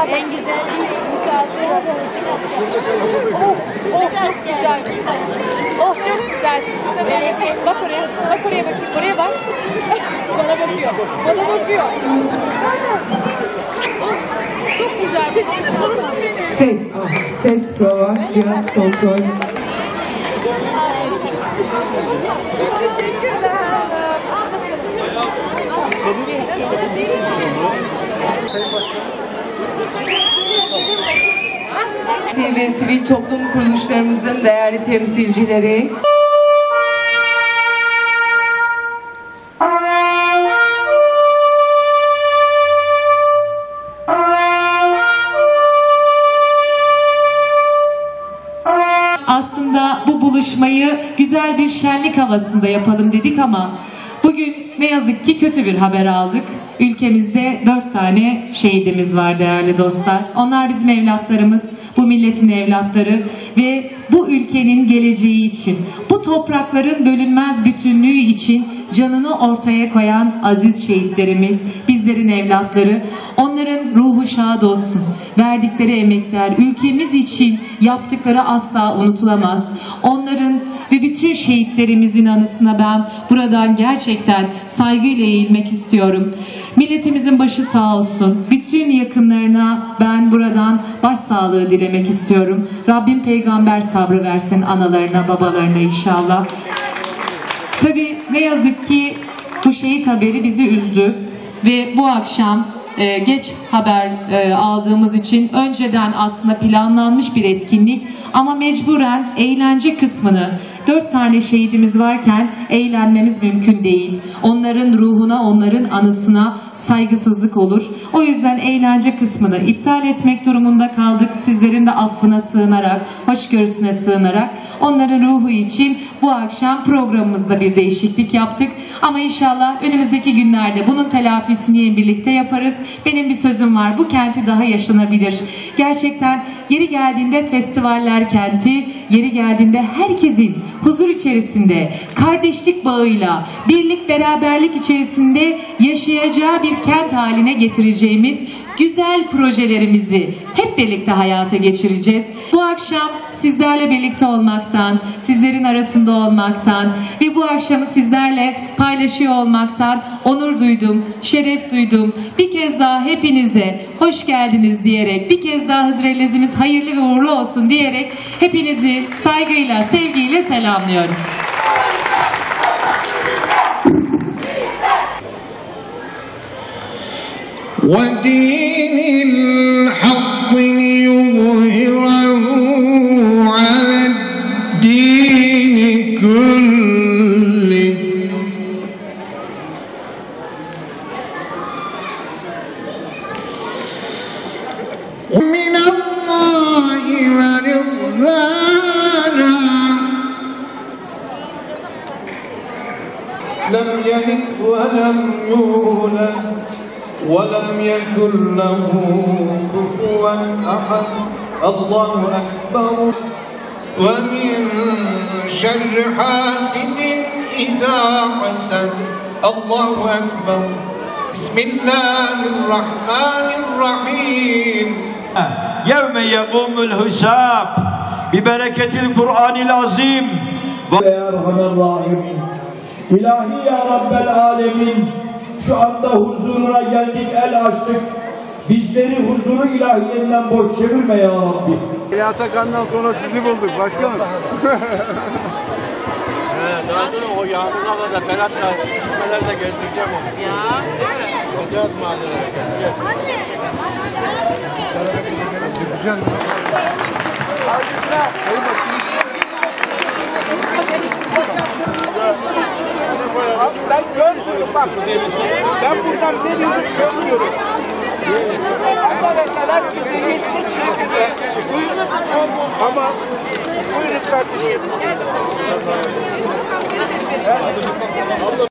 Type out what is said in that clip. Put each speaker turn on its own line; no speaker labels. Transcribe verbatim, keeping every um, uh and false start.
En güzel misafir olacak.
Oh, oh çok güzel. Oh çok güzel. Şimdi böyle bak oraya, bak oraya bakayım. Oraya bak. Bana bakıyor. Bana bakıyor. Oh, çok güzel.
Ses, ah, ses prova, cihaz kontrol.
Teşekkürler.
Ve sivil toplum kuruluşlarımızın değerli temsilcileri.
Aslında bu buluşmayı güzel bir şenlik havasında yapalım dedik ama bugün ne yazık ki kötü bir haber aldık. Ülkemizde dört tane şehidimiz var değerli dostlar. Onlar bizim evlatlarımız, bu milletin evlatları ve bu ülkenin geleceği için, bu toprakların bölünmez bütünlüğü için canını ortaya koyan aziz şehitlerimiz, bizlerin evlatları. Onların ruhu şad olsun. Verdikleri emekler, ülkemiz için yaptıkları asla unutulamaz. Onların ve bütün şehitlerimizin anısına ben buradan gerçekten saygıyla eğilmek istiyorum. Milletimizin başı sağ olsun. Bütün yakınlarına ben buradan başsağlığı dilemek istiyorum. Rabbim peygamber sabrı versin analarına, babalarına inşallah. Tabii ne yazık ki bu şehit haberi bizi üzdü ve bu akşam e, geç haber e, aldığımız için önceden aslında planlanmış bir etkinlik ama mecburen eğlence kısmını, dört tane şehidimiz varken eğlenmemiz mümkün değil. Onların ruhuna, onların anısına saygısızlık olur. O yüzden eğlence kısmını iptal etmek durumunda kaldık. Sizlerin de affına sığınarak, hoşgörüsüne sığınarak onların ruhu için bu akşam programımızda bir değişiklik yaptık. Ama inşallah önümüzdeki günlerde bunun telafisini birlikte yaparız. Benim bir sözüm var. Bu kenti daha yaşanabilir. Gerçekten yeri geldiğinde festivaller kenti, yeri geldiğinde herkesin huzur içerisinde, kardeşlik bağıyla, birlik beraberlik içerisinde yaşayacağı bir kent haline getireceğimiz güzel projelerimizi hep birlikte hayata geçireceğiz. Bu akşam sizlerle birlikte olmaktan, sizlerin arasında olmaktan ve bu akşamı sizlerle paylaşıyor olmaktan onur duydum, şeref duydum. Bir kez daha hepinize hoş geldiniz diyerek, bir kez daha Hıdrellezimiz hayırlı ve uğurlu olsun diyerek hepinizi saygıyla, sevgiyle selamlıyorum.
ودين الحق ليظهره على الدين كله ومن الله ورضوانا لم يلد ولم يولد ولم يكن له كفوا أحد الله أكبر ومن شر حاسد إذا حسد الله أكبر بسم الله الرحمن الرحيم
يوم يقوم الحساب ببركة القرآن العظيم
يا أرحم الراحمين İlahi ya Rabbel Alemin, şu anda huzuruna geldik, el açtık. Bizleri huzuru ilahiyenden boş çevirme ya Rabbi.
Atakan'dan sonra sizi bulduk başkanım.
Evet, zaten o yağmur havada Berat çizmelerle gezdireceğim onu. Ya. Gideceğiz mahallelere, gezeceğiz.
Ben görmüyorum bak. Ben buradan veriyorum, görmüyorum. Arkadaşlar herkese yetişin çekilse. Buyurun. Ama buyurun kardeşim.